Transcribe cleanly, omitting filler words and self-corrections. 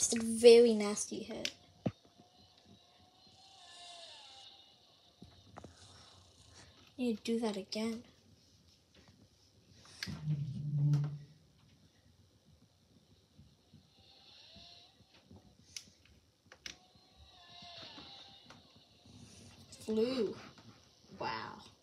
Just a very nasty hit. Need to do that again. Flew. Wow.